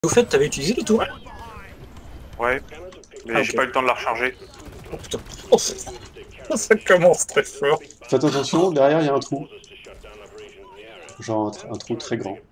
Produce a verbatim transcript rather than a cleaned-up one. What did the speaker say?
Au fait, t'avais utilisé le tour? Ouais, mais ah, j'ai okay. pas eu le temps de la recharger. Oh putain, oh, ça commence très fort. Faites attention, derrière il y a un trou. Genre un, un trou très grand.